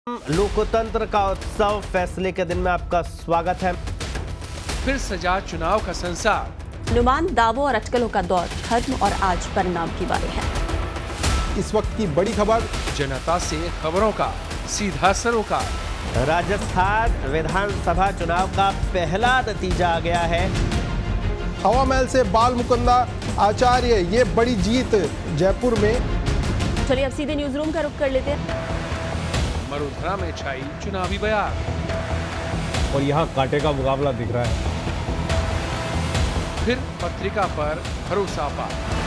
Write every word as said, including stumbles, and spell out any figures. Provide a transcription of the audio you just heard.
लोकतंत्र का उत्सव फैसले के दिन में आपका स्वागत है। फिर सजा चुनाव का संसार, अनुमान, दावों और अटकलों का दौर खत्म और आज परिणाम की बारी है। इस वक्त की बड़ी खबर, जनता से खबरों का सीधा सरोकार। राजस्थान विधानसभा चुनाव का पहला नतीजा आ गया है। हवा महल से बाल मुकुंदा आचार्य, ये बड़ी जीत जयपुर में। चलिए अब सीधे न्यूज रूम का रुख कर लेते हैं। मरुधरा में छाई चुनावी बयान और यहाँ कांटे का मुकाबला दिख रहा है। फिर पत्रिका पर भरोसा पा